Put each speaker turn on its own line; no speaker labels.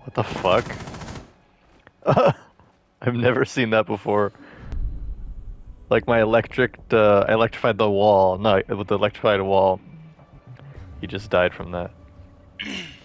What the fuck? I've never seen that before. Like my I electrified the wall. No, with the electrified wall. He just died from that.